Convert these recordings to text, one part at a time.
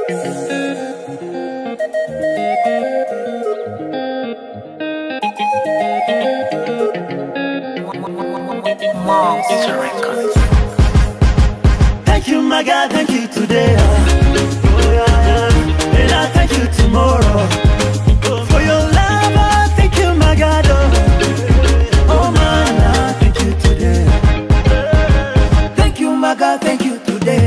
Thank you, my God, thank you today. And I thank you tomorrow. For your love, I thank you, my God. Oh, man, I thank you today. Thank you, my God, thank you today.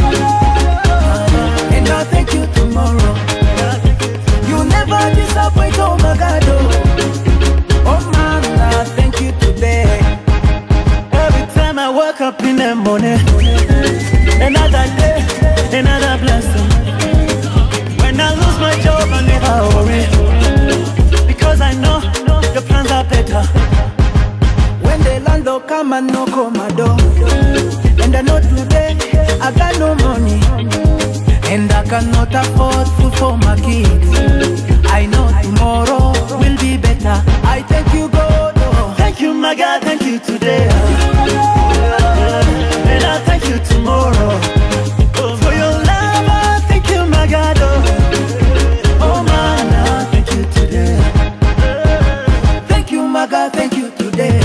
And I thank you tomorrow. You never disappoint, oh, my God. Oh, man, I thank you today. Every time I wake up in the morning, another day, another blessing. When I lose my job, I never worry, because I know your plans are better. When the landlord come and knock on my door, and I know today I got no money, and I cannot afford food for my kids. I know tomorrow will be better. I thank you, God. Oh. Thank you, my God, thank you today. And I thank you tomorrow. For your love, I thank you, my God. Oh, man, I thank you today. Thank you, my God, thank you today.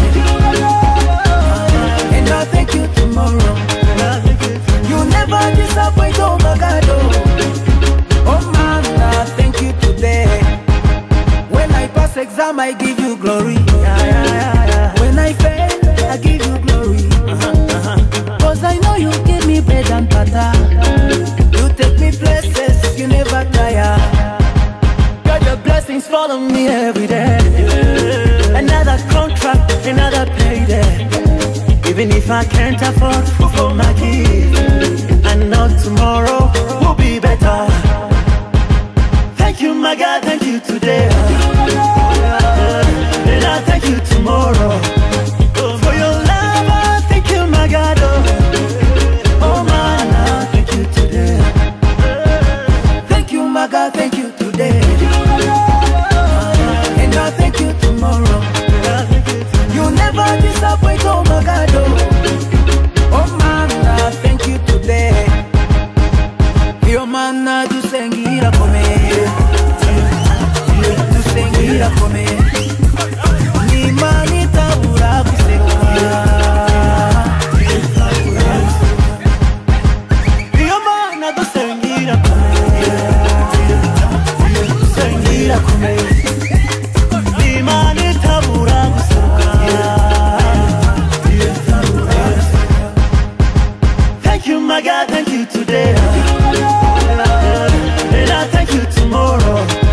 And I thank you tomorrow. You never disappoint, oh, my God. Oh, man, I thank you today. When I pass exam, I give you glory. When I fail, I give you glory. Cause I know you give me bread and butter. You take me places, you never tire. God, your blessings follow me every day. Another contract, another payday. Even if I can't afford food for my kids, I know tomorrow will be better. Thank you, my God, thank you today. And I thank you tomorrow. For your love, I thank you, my God. Oh, man, I thank you today. Thank you, my God, thank you today. And I thank you tomorrow. You never disappoint, oh, my God. Oh, man, I thank you today. Your man, I do sengira come. Do sengira come. Ni manita ura kusekira. Your man, I do sengira come. Sengira come. Ni manita ura kusekira. Thank you, my God, thank you today. And I thank you tomorrow.